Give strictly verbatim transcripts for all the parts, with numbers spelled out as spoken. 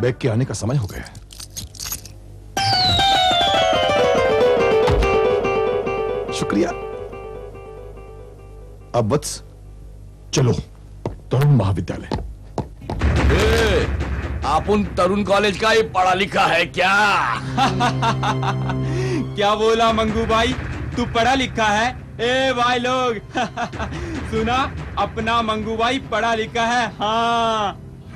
Bag के आने का समय हो गया है। शुक्रिया। अब वत्स चलो तरुण महाविद्यालय। अपन तरुण कॉलेज का ही पढ़ा लिखा है क्या? क्या बोला मंगू भाई, तू पढ़ा लिखा है? ए भाई लोग सुना, अपना मंगू भाई पढ़ा लिखा है। हाँ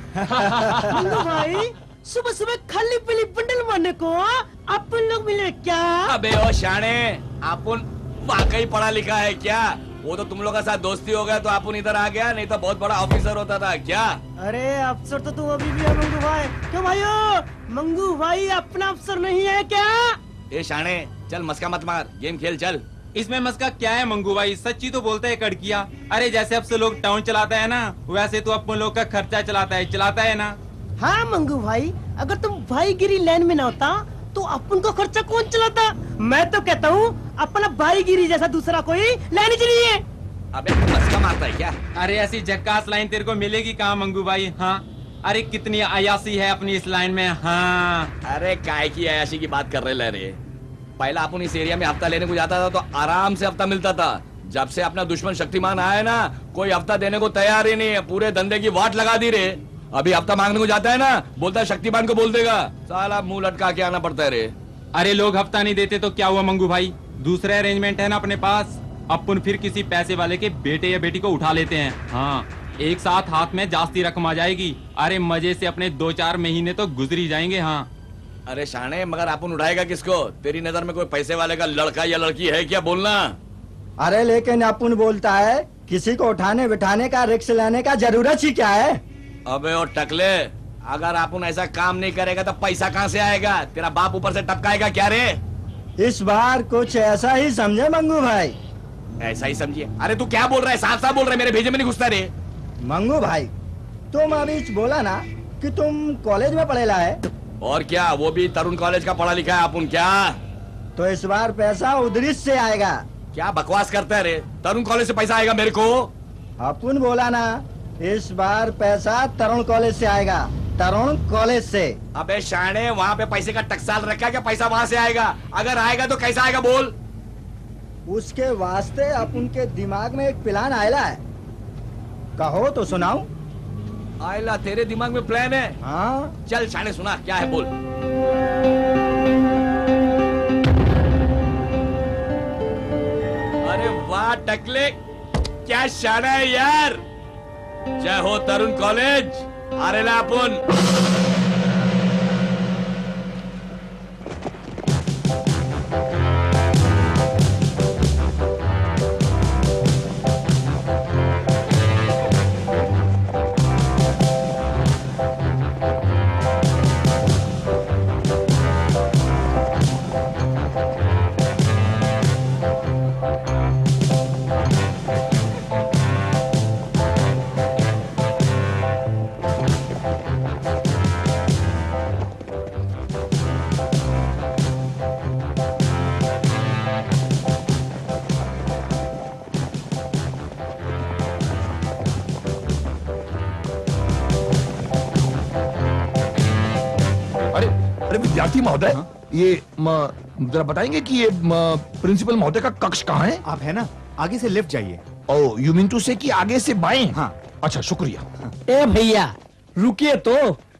मंगू भाई सुबह सुबह खाली पीली बंडल मारने को अपन लोग मिले क्या? अबे ओ शाणे, अपन वाकई पढ़ा लिखा है क्या? वो तो तुम लोग का साथ दोस्ती हो गया तो अपन इधर आ गया, नहीं तो बहुत बड़ा ऑफिसर होता था क्या? अरे अफसर तो तुम अभी भी है मंगू भाई। क्यों भाइयों, मंगू भाई अपना अफसर नहीं है क्या? ए शाणे चल मस्का मत मार, गेम खेल चल। इसमें मस्का क्या है मंगू भाई, सच्ची तो बोलते है कड़किया। अरे जैसे अब से लोग टाउन चलाता है ना, वैसे तो अपन लोग का खर्चा चलाता है चलाता है ना। हाँ मंगू भाई, अगर तुम भाईगिरी लाइन में ना होता तो अपन को खर्चा कौन चलाता? मैं तो कहता हूँ अपना भाईगिरी जैसा दूसरा कोई लाइन चाहिए। अबे मस्का मारता है क्या? अरे ऐसी झक्कास लाइन तेरे को मिलेगी कहाँ मंगू भाई? हाँ अरे कितनी अयासी है अपनी इस लाइन में। हाँ अरे काय की अयाशी की बात कर रहे ले रे। पहला अपन इस एरिया में हफ्ता लेने को जाता था तो आराम से हफ्ता मिलता था। जब से अपना दुश्मन शक्तिमान आया ना, कोई हफ्ता देने को तैयार ही नहीं है, पूरे धंधे की वाट लगा दी रे। अभी हफ्ता मांगने को जाता है ना, बोलता है शक्तिमान को बोल देगा, साला मुंह लटका के आना पड़ता है रे। अरे लोग हफ्ता नहीं देते तो क्या हुआ मंगू भाई, दूसरे अरेंजमेंट है ना अपने पास। अपन फिर किसी पैसे वाले के बेटे या बेटी को उठा लेते हैं। हाँ एक साथ हाथ में जास्ती रकम आ जाएगी। अरे मजे से अपने दो चार महीने तो गुजरी जाएंगे। हाँ अरे शाने, मगर अपन उठाएगा किसको? तेरी नजर में कोई पैसे वाले का लड़का या लड़की है क्या? बोलना। अरे लेकिन अपन बोलता है किसी को उठाने बिठाने का रिस्क लेने का जरूरत ही क्या है? अबे ओ टकले, अगर अपन ऐसा काम नहीं करेगा तो पैसा कहाँ से आएगा? तेरा बाप ऊपर से टपकाएगा क्या रे? इस बार कुछ ऐसा ही समझे मंगू भाई। ऐसा ही समझिए? अरे तू क्या बोल रहा है? साफ साफ बोल रहा है, मेरे भेजे में नहीं घुसता रे। मंगू भाई तुम अभी बोला ना कि तुम कॉलेज में पढ़ेला है। और क्या, वो भी तरुण कॉलेज का पढ़ा लिखा है अपन क्या? तो इस बार पैसा उधरी से आएगा। क्या बकवास करता है रे? तरुण कॉलेज से पैसा आएगा मेरे को? अपन बोला ना इस बार पैसा तरुण कॉलेज से आएगा, तरुण कॉलेज से। अबे शाणे, वहाँ पे पैसे का टकसाल रखा है क्या? पैसा वहाँ से आएगा? अगर आएगा तो कैसा आएगा बोल? उसके वास्ते अपन के दिमाग में एक प्लान आयला है, कहो तो सुनाऊं? आयला तेरे दिमाग में प्लान है? हाँ चल शाणे सुना, क्या है बोल। अरे वाह टकले, क्या शाना है यार। जय हो तरुण कॉलेज। अरे ला अपन विद्यार्थी महोदय, ये जरा बताएंगे कि ये प्रिंसिपल महोदय का कक्ष कहाँ है? आप है ना, आगे से लेफ्ट जाइए। ओह, यू मीन टू से कि आगे से बाएं? हाँ। अच्छा शुक्रिया। ए भैया रुकिए तो।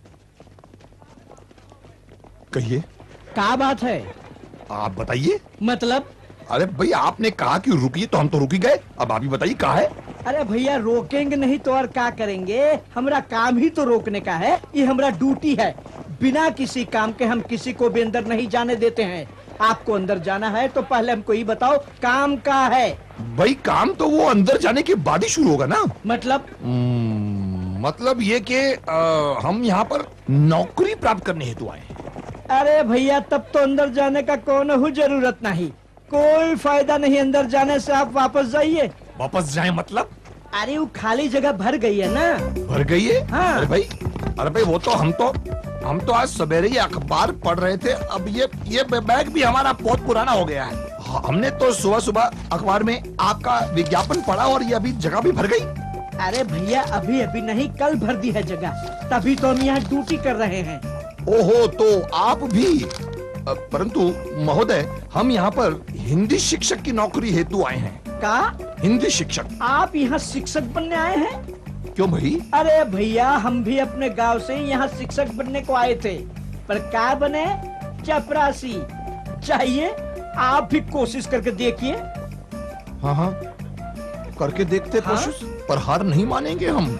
कहिए। क्या बात है? आप बताइए। मतलब? अरे भाई आपने कहा कि रुकिए तो हम तो रुक ही गए, अब आप ही बताइए कहाँ है? अरे भैया रोकेंगे नहीं तो और क्या करेंगे, हमरा काम ही तो रोकने का है, ये हमरा ड्यूटी है। बिना किसी काम के हम किसी को भी अंदर नहीं जाने देते हैं। आपको अंदर जाना है तो पहले हमको ये बताओ काम का है? भाई काम तो वो अंदर जाने के बाद ही शुरू होगा ना। मतलब? मतलब ये कि हम यहाँ पर नौकरी प्राप्त करने हेतु आए। अरे भैया तब तो अंदर जाने का कौन हो जरूरत नहीं, कोई फायदा नहीं अंदर जाने से, आप वापस जाइए। वापस जाए मतलब? अरे वो खाली जगह भर गई है ना। भर गई है? हाँ। अरे भाई, अरे भाई वो तो हम तो हम तो आज सवेरे ही अखबार पढ़ रहे थे, अब ये ये बैग भी हमारा बहुत पुराना हो गया है। हमने तो सुबह सुबह अखबार में आपका विज्ञापन पढ़ा और ये अभी जगह भी भर गई। अरे भैया अभी अभी नहीं, कल भर दी है जगह, तभी तो हम यहाँ ड्यूटी कर रहे हैं। ओहो, तो आप भी। अ, परंतु महोदय, हम यहाँ पर हिंदी शिक्षक की नौकरी हेतु आए हैं। का हिंदी शिक्षक। आप यहाँ शिक्षक बनने आए हैं? क्यों भाई? अरे भैया, हम भी अपने गांव से यहाँ शिक्षक बनने को आए थे, पर क्या बने? चपरासी। चाहिए आप भी कोशिश करके देखिए। हाँ हाँ, करके देखते हाँ? कोशिश, पर हार नहीं मानेंगे हम।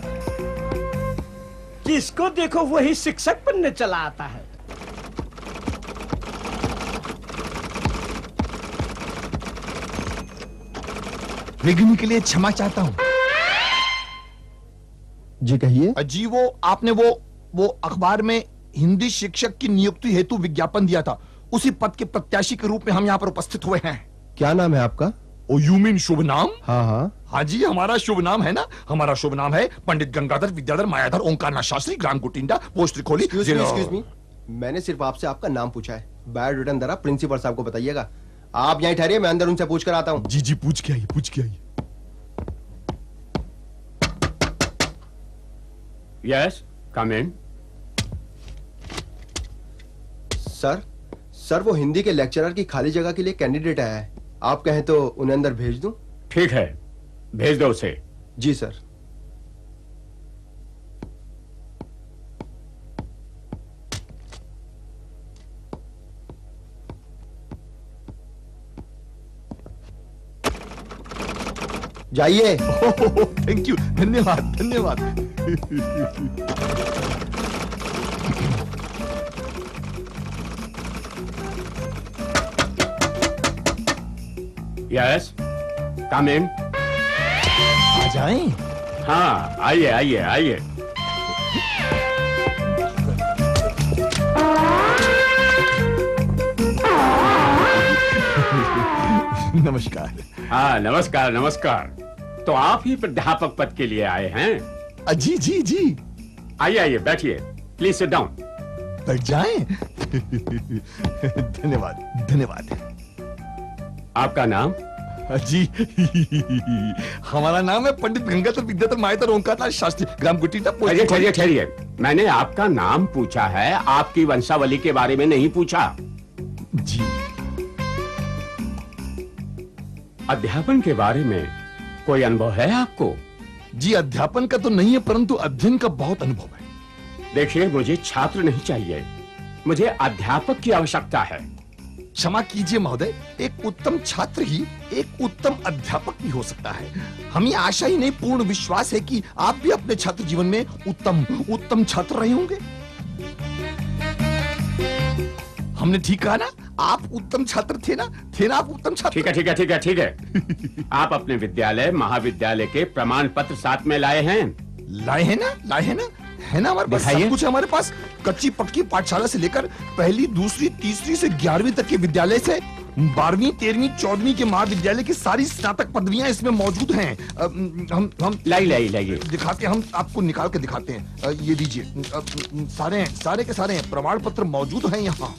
जिसको देखो वही शिक्षक बनने चला आता है। विघ्न के लिए क्षमा चाहता हूँ। जी कहिए। जी, वो आपने वो वो अखबार में हिंदी शिक्षक की नियुक्ति हेतु विज्ञापन दिया था, उसी पद के प्रत्याशी के रूप में हम यहाँ पर उपस्थित हुए हैं। क्या नाम है आपका? ओ, यू मीन शुभ नाम? हाँ हाँ हाँ जी, हमारा शुभ नाम है ना, हमारा शुभ नाम है पंडित गंगाधर विद्याधर मायाधर ओंकारनाथ शास्त्री, ग्राम Kutinda, post Trikholi. Excuse me, excuse me, मैंने सिर्फ आपसे आपका नाम पूछा है। बायोडाटा जरा प्रिंसिपल साहब को बताइएगा। आप यहीं ठहरिए, मैं अंदर उनसे पूछ कर आता हूँ। जी जी, पूछ के आइए, पूछ के आइए। Yes, come in. Sir sir वो हिंदी के लेक्चरर की खाली जगह के लिए कैंडिडेट आया है, आप कहें तो उन्हें अंदर भेज दूं? ठीक है, भेज दो उसे। जी सर। जाइए। थैंक यू, धन्यवाद धन्यवाद। यस, कम इन। आ जाएं? हाँ, आइए आइए आइए। नमस्कार। हाँ, नमस्कार नमस्कार। तो आप ही प्राध्यापक पद के लिए आए हैं? जी जी जी। आइए आइए, बैठिए, प्लीज सिट डाउन। बैठ जाएं। धन्यवाद धन्यवाद। आपका नाम? जी, हमारा नाम है पंडित गंगाधर विद्याधर मायाधर ओंकारनाथ शास्त्री, ग्राम कुटिंडा। ठहरिए ठहरिए ठहरिए, मैंने आपका नाम पूछा है, आपकी वंशावली के बारे में नहीं पूछा। जी। अध्यापन के बारे में कोई अनुभव है आपको? जी, अध्यापन का तो नहीं है, परंतु अध्ययन का बहुत अनुभव है। देखिए, मुझे छात्र नहीं चाहिए, मुझे अध्यापक की आवश्यकता है। क्षमा कीजिए महोदय, एक उत्तम छात्र ही एक उत्तम अध्यापक भी हो सकता है। हमें आशा ही नहीं, पूर्ण विश्वास है कि आप भी अपने छात्र जीवन में उत्तम उत्तम छात्र रहे होंगे। हमने ठीक कहा ना? आप उत्तम छात्र थे ना? थे ना आप उत्तम छात्र? ठीक है ठीक है ठीक है ठीक है। आप अपने विद्यालय महाविद्यालय के प्रमाण पत्र साथ में लाए हैं? लाए हैं ना, लाए हैं ना, है ना, हमारे पास सब कुछ है। हमारे पास कच्ची पक्की पाठशाला से लेकर पहली दूसरी तीसरी से ग्यारहवीं तक के विद्यालय से बारहवीं तेरहवीं चौदहवीं के महाविद्यालय की सारी स्नातक पदवियां इसमें मौजूद हैं। हम हम लाई लाई लाइए, दिखाते हैं, हम आपको निकाल के दिखाते हैं। ये लीजिए, सारे सारे के सारे प्रमाण पत्र मौजूद हैं यहाँ।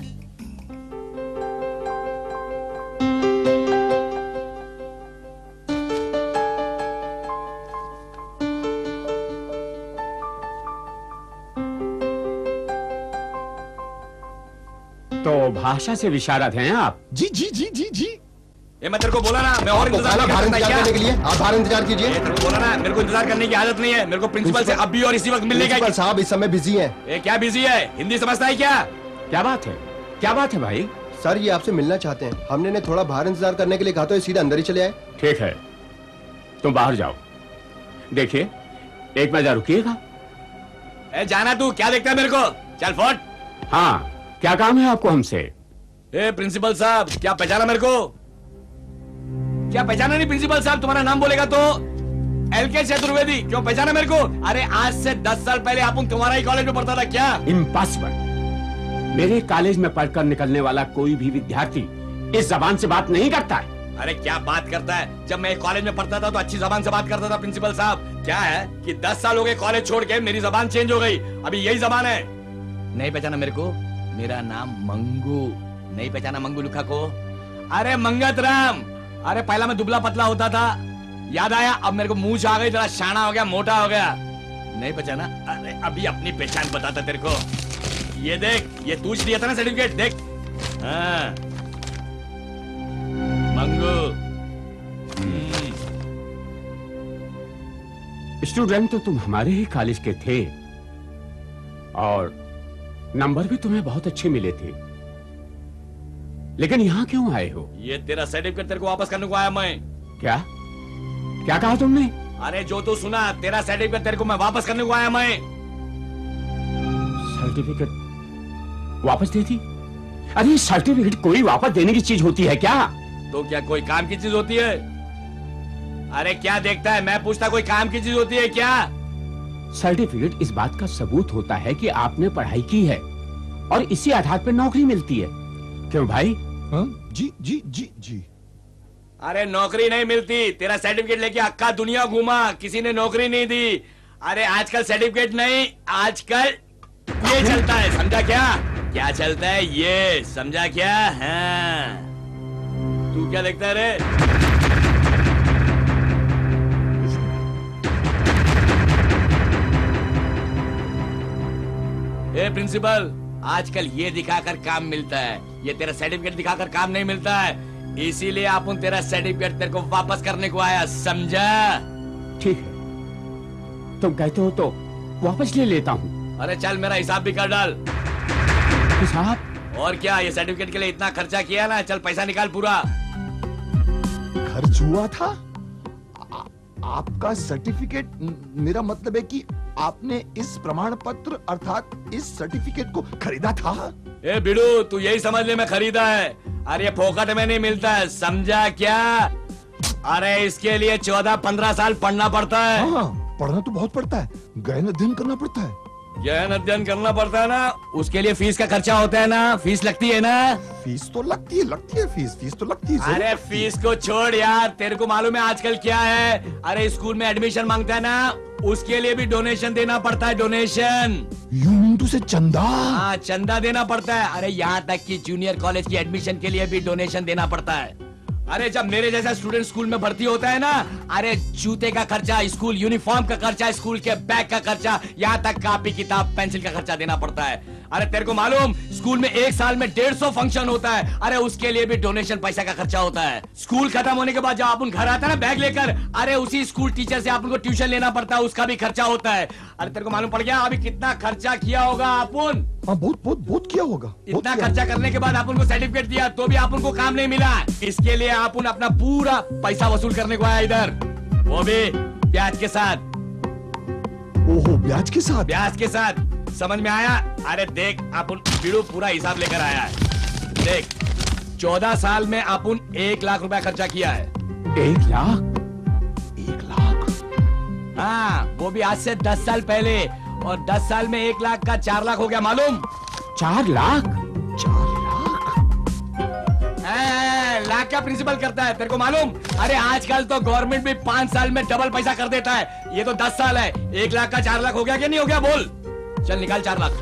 तो भाषा से विशारद हैं आप? जी जी जी जी जी। ये मैं तेरे को बोला ना, मैं और इंतजार करने के लिए आप बाहर इंतजार कीजिए। तेरे को बोला ना, मेरे को इंतजार करने की आदत नहीं है। मेरे को प्रिंसिपल से अब भी और इसी वक्त मिलने का। प्रिंसिपल साहब इस समय बिजी हैं। ये क्या बिजी है? हिंदी समझता है क्या? क्या बात है, क्या बात है भाई? सर ये आपसे मिलना चाहते हैं। हमने इन्हें थोड़ा बाहर इंतजार करने के लिए कहा तो ये सीधे अंदर ही चले आए। ठीक है, तुम बाहर जाओ। देखिए, एक मजा रुकिएगा। ए जाना, तू क्या देखता है मेरे को? चल फट। हाँ, क्या काम है आपको हमसे? ए प्रिंसिपल साहब, क्या पहचाना मेरे को? क्या पहचाना नहीं? प्रिंसिपल साहब तुम्हारा नाम बोलेगा तो एल के चतुर्वेदी। क्यों पहचाना मेरे को? अरे आज से दस साल पहले आप तुम्हारा ही कॉलेज में पढ़ता था क्या? इम्पॉसिबल। मेरे कॉलेज में पढ़कर निकलने वाला कोई भी विद्यार्थी इस जबान से बात नहीं करता है। अरे क्या बात करता है? जब मैं कॉलेज में पढ़ता था तो अच्छी जबान से बात करता था प्रिंसिपल साहब। क्या है कि दस साल हो गए कॉलेज छोड़ के, मेरी जबान चेंज हो गई, अभी यही जबान है। नहीं पहचाना मेरे को? मेरा नाम मंगू। नहीं पहचाना मंगू लुखा को? अरे मंगत राम। अरे पहला मैं दुबला पतला होता था, याद आया? अब मेरे को मूंछ आ गई, जरा शाना हो गया, मोटा हो गया। नहीं पहचाना? अरे अभी अपनी पहचान बताता तेरे को। ये देख, ये तूच दिया था ना सर्टिफिकेट, देख। हाँ मंगू। स्टूडेंट तो तुम हमारे ही कॉलेज के थे और नंबर भी तुम्हें बहुत अच्छे मिले थे, लेकिन यहाँ क्यों आए हो? ये तेरा सर्टिफिकेट तेरे को वापस करने को आया मैं। क्या क्या कहा तुमने? अरे जो तू सुना, तेरा सर्टिफिकेट तेरे को मैं वापस करने को आया मैं। सर्टिफिकेट वापस दे दी? अरे सर्टिफिकेट कोई वापस देने की चीज होती है क्या? तो क्या कोई काम की चीज होती है? अरे क्या देखता है, मैं पूछता कोई काम की चीज होती है क्या? सर्टिफिकेट इस बात का सबूत होता है कि आपने पढ़ाई की है और इसी आधार पर नौकरी मिलती है। क्यों भाई? हाँ? जी जी जी जी। अरे नौकरी नहीं मिलती, तेरा सर्टिफिकेट लेके अक्का दुनिया घूमा, किसी ने नौकरी नहीं दी। अरे आजकल सर्टिफिकेट नहीं, आजकल ये चलता है, समझा क्या? क्या चलता है ये, समझा क्या? हाँ तू क्या देखता है रे? ए प्रिंसिपल, आजकल ये दिखाकर काम मिलता है, ये तेरा सर्टिफिकेट दिखाकर काम नहीं मिलता है, इसीलिए आप उन तेरा सर्टिफिकेट तेरे को वापस करने को आया, समझा? ठीक है, तुम कहते हो तो वापस ले लेता हूँ। अरे चल मेरा हिसाब भी कर डाल। हिसाब? और क्या, ये सर्टिफिकेट के लिए इतना खर्चा किया ना, चल पैसा निकाल पूरा। खर्च हुआ था? आ, आपका सर्टिफिकेट, मेरा मतलब है कि आपने इस प्रमाण पत्र अर्थात इस सर्टिफिकेट को खरीदा था? ए बिडू, तू यही समझ ले मैं खरीदा है। अरे ये फोकट में नहीं मिलता है, समझा क्या? अरे इसके लिए चौदह पंद्रह साल पढ़ना पड़ता है। हाँ, पढ़ना तो बहुत पड़ता है, गहन अध्ययन करना पड़ता है। गहन अध्ययन करना पड़ता है ना, उसके लिए फीस का खर्चा होता है ना, फीस लगती है ना। फीस तो लगती है, लगती है फीस, फीस तो लगती है। अरे फीस को छोड़ यार, तेरे को मालूम है आजकल क्या है? अरे स्कूल में एडमिशन मांगता है ना, उसके लिए भी डोनेशन देना पड़ता है, डोनेशन। यू मीन टू से चंदा? हाँ चंदा देना पड़ता है। अरे यहाँ तक कि जूनियर कॉलेज की एडमिशन के लिए भी डोनेशन देना पड़ता है। अरे जब मेरे जैसा स्टूडेंट स्कूल में भर्ती होता है ना, अरे जूते का खर्चा, स्कूल यूनिफॉर्म का खर्चा, स्कूल के बैग का खर्चा, यहाँ तक कापी किताब पेंसिल का खर्चा देना पड़ता है। अरे तेरे को मालूम, स्कूल में एक साल में डेढ़ सौ फंक्शन होता है, अरे उसके लिए भी डोनेशन पैसा का खर्चा होता है। स्कूल खत्म होने के बाद जब अपन घर आता है ना बैग लेकर, अरे उसी स्कूल टीचर से अपन को ट्यूशन लेना पड़ता है, उसका भी खर्चा होता है। अरे तेरे को मालूम पड़ गया अभी कितना खर्चा किया होगा अपन? हाँ बहुत बहुत बहुत किया होगा। इतना खर्चा करने के बाद अपन को सर्टिफिकेट दिया तो भी अपन को काम नहीं मिला। इसके लिए अपन अपना पूरा पैसा वसूल करने को आया इधर, वो भी ब्याज के साथ। ओहो, ब्याज के साथ? ब्याज के साथ, समझ में आया? अरे देख, अपन बिड़ू पूरा हिसाब लेकर आया है। देख, चौदह साल में अपन एक लाख रुपया खर्चा किया है। एक लाख? एक लाख? हाँ, वो भी आज से दस साल पहले। और दस साल में एक लाख का चार लाख हो गया, मालूम? चार लाख? चार लाख? आ, लाख का प्रिंसिपल करता है, तेरे को मालूम? अरे आजकल तो गवर्नमेंट भी पांच साल में डबल पैसा कर देता है। ये तो दस साल है, एक लाख का चार लाख हो गया कि नहीं हो गया? बोल, चल निकाल चार लाख।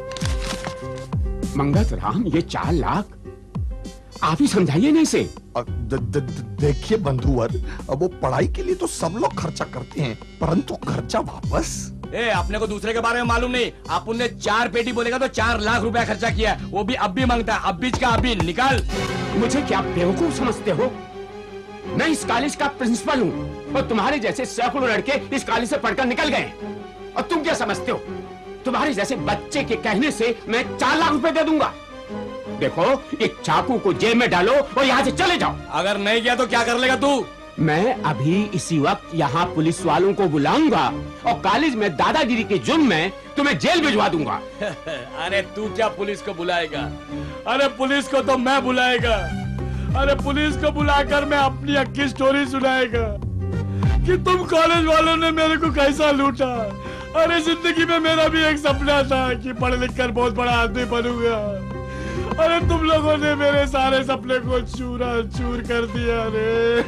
मंगत राम, ये चार लाख आप ही समझाइए ना इसे। देखिए बंधुवर, अब वो पढ़ाई के लिए तो सब लोग खर्चा करते हैं, परंतु खर्चा वापस? ए, अपने को दूसरे के बारे में मालूम नहीं। अपन ने चार पेटी बोलेगा तो चार लाख रुपया खर्चा किया, वो भी अब भी मांगता है। अब बीच का अभी निकाल। मुझे क्या बेवकूफ समझते हो? मैं इस कॉलेज का प्रिंसिपल हूँ और तुम्हारे जैसे सैकड़ों लड़के इस कॉलेज से पढ़कर निकल गए, और तुम क्या समझते हो तुम्हारे जैसे बच्चे के कहने से मैं चार लाख रुपए दे दूंगा? देखो, एक चाकू को जेब में डालो और यहाँ से चले जाओ। अगर नहीं किया तो क्या कर लेगा तू? मैं अभी इसी वक्त यहाँ पुलिस वालों को बुलाऊंगा और कॉलेज में दादागिरी के जुर्म में तुम्हें जेल भिजवा दूंगा। अरे तू क्या पुलिस को बुलाएगा? अरे पुलिस को तो मैं बुलाएगा। अरे पुलिस को बुलाकर मैं अपनी अक्की स्टोरी सुनाएगा कि तुम कॉलेज वालों ने मेरे को कैसा लूटा। अरे जिंदगी में मेरा भी एक सपना था कि पढ़ लिख कर बहुत बड़ा आदमी बनूंगा। अरे तुम लोगों ने मेरे सारे सपने को चूरा चूर कर दिया रे।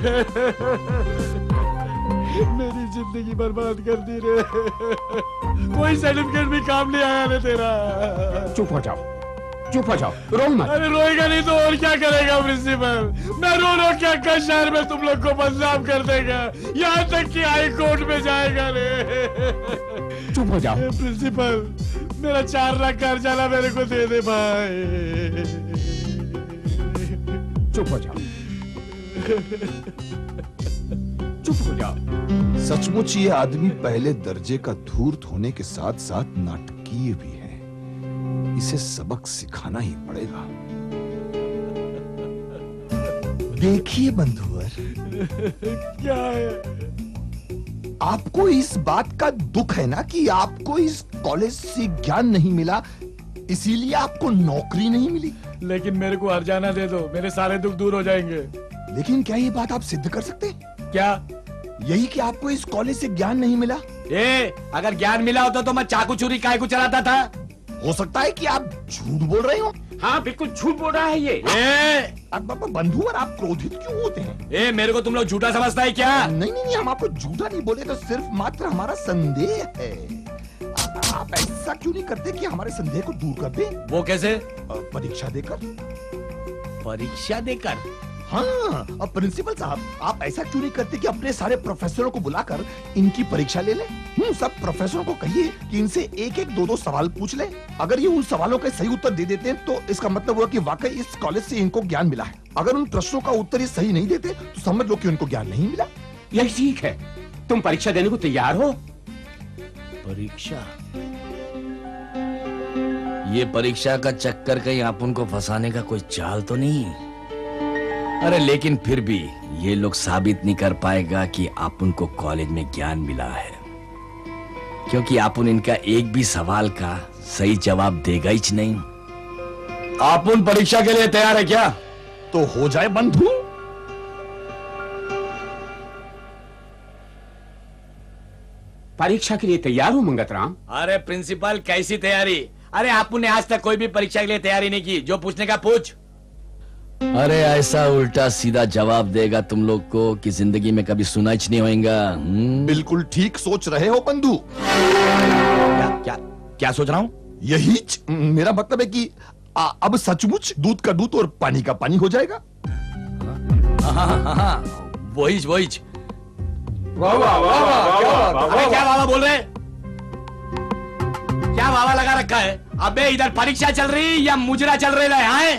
मेरी जिंदगी बर्बाद कर दी रे। कोई सर्टिफिकेट भी काम नहीं आया रे तेरा। चुप हो जाओ, चुप हो जाओ, रो मत। अरे रोएगा नहीं तो और क्या करेगा प्रिंसिपल? मैं रो रो क्या क्या शहर में तुम लोग को बदनाम कर देगा, यहाँ तक कि हाई कोर्ट में जाएगा रे। चुप हो जाओ प्रिंसिपल, मेरा चार लाख कर्जा ना मेरे को दे दे भाई। चुप हो जाओ, चुप हो जाओ। सचमुच ये आदमी पहले दर्जे का धूर्त होने के साथ साथ नाटकीय भी है। इसे सबक सिखाना ही पड़ेगा। देखिए बंधुवर, क्या है? आपको इस बात का दुख है ना कि आपको इस कॉलेज से ज्ञान नहीं मिला, इसीलिए आपको नौकरी नहीं मिली। लेकिन मेरे को हर्जाना दे दो, मेरे सारे दुख दूर हो जाएंगे। लेकिन क्या ये बात आप सिद्ध कर सकते हैं? क्या? यही कि आपको इस कॉलेज से ज्ञान नहीं मिला। ए, अगर ज्ञान मिला होता तो मैं चाकू छुरी काय को चलाता था। हो सकता है कि आप झूठ बोल रहे हो। हाँ बिल्कुल झूठ बोल रहा है ये। ए, अब बंधुवर आप क्रोधित क्यों होते हैं? ए, मेरे को तुम लोग झूठा समझता है क्या? नहीं नहीं नहीं, हम आपको झूठा नहीं बोले, तो सिर्फ मात्र हमारा संदेह है। आ, आप ऐसा क्यों नहीं करते कि हमारे संदेह को दूर कर दें? वो कैसे? परीक्षा देकर। परीक्षा देकर? हाँ, अब प्रिंसिपल साहब, आप ऐसा क्यों नहीं करते कि अपने सारे प्रोफेसरों को बुलाकर इनकी परीक्षा ले लें? हम्म, सब प्रोफेसरों को कहिए कि इनसे एक एक दो दो सवाल पूछ ले। अगर ये उन सवालों के सही उत्तर दे देते हैं तो इसका मतलब हुआ कि वाकई इस कॉलेज से इनको ज्ञान मिला है। अगर उन प्रश्नों का उत्तर ये सही नहीं देते तो समझ लो कि उनको ज्ञान नहीं मिला। यही ठीक है। तुम परीक्षा देने को तैयार हो? परीक्षा? ये परीक्षा का चक्कर कहीं आप उनको फंसाने का कोई चाल तो नहीं? अरे लेकिन फिर भी ये लोग साबित नहीं कर पाएगा कि आप उनको कॉलेज में ज्ञान मिला है, क्योंकि आप उन इनका एक भी सवाल का सही जवाब देगा ही नहीं। आप उन परीक्षा के लिए तैयार है क्या? तो हो जाए बंधु। परीक्षा के लिए तैयार हो मंगतराम? अरे प्रिंसिपल, कैसी तैयारी? अरे आपने आज तक कोई भी परीक्षा के लिए तैयारी नहीं की। जो पूछने का पूछ। अरे ऐसा उल्टा सीधा जवाब देगा तुम लोग को कि जिंदगी में कभी सुना ही नहीं होगा। बिल्कुल ठीक सोच रहे हो बंधु। क्या क्या क्या सोच रहा हूँ? यही च, मेरा मतलब है कि आ, अब सचमुच दूध का दूध और पानी का पानी हो जाएगा। हाँ हाँ हाँ, वही वही। वाह वाह वाह वाह, अबे क्या वाह बोल रहे? क्या वाह लगा रखा है? अबे इधर परीक्षा चल रही या मुजरा चल रही है?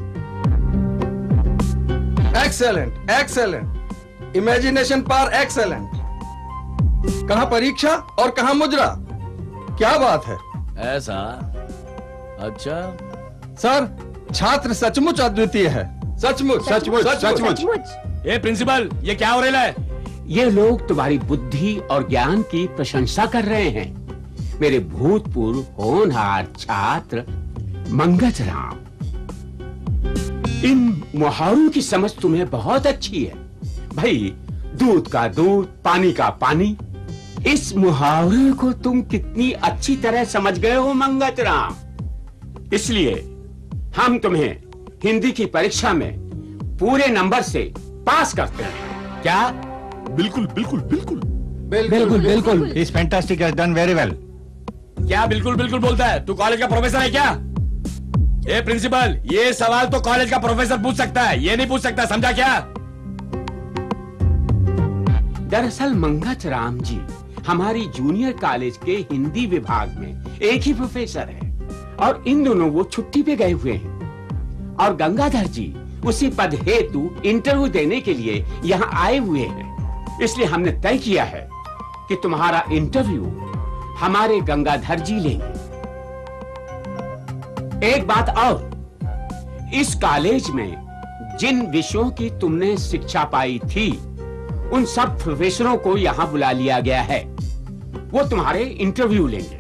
Excellent excellent, imagination power excellent. कहां परीक्षा और कहां मुजरा? क्या बात है? ऐसा? अच्छा सर, छात्र सचमुच अद्वितीय है। सचमुच सचमुच सचमुच। ए प्रिंसिपल, ये क्या हो रहा है? ये लोग तुम्हारी बुद्धि और ज्ञान की प्रशंसा कर रहे हैं। मेरे भूतपूर्व होनहार छात्र मंगतराम, इन मुहावरों की समझ तुम्हें बहुत अच्छी है। भाई, दूध का दूध, पानी का पानी, इस मुहावरे को तुम कितनी अच्छी तरह समझ गए हो मंगतराम। इसलिए हम तुम्हें हिंदी की परीक्षा में पूरे नंबर से पास करते हैं। क्या? बिल्कुल बिल्कुल बिल्कुल बिल्कुल बिल्कुल। He's fantastic, has done very well. क्या बिल्कुल बिल्कुल बोलता है? तू कॉलेज का प्रोफेसर है क्या? ए प्रिंसिपल, ये सवाल तो कॉलेज का प्रोफेसर पूछ सकता है, ये नहीं पूछ सकता, समझा क्या? दरअसल मंगतराम जी हमारी जूनियर कॉलेज के हिंदी विभाग में एक ही प्रोफेसर है और इन दोनों वो छुट्टी पे गए हुए हैं और गंगाधर जी उसी पद हेतु इंटरव्यू देने के लिए यहाँ आए हुए हैं। इसलिए हमने तय किया है कि तुम्हारा इंटरव्यू हमारे गंगाधर जी लेंगे। एक बात और, इस कॉलेज में जिन विषयों की तुमने शिक्षा पाई थी उन सब प्रोफेसरों को यहाँ बुला लिया गया है। वो तुम्हारे इंटरव्यू लेंगे।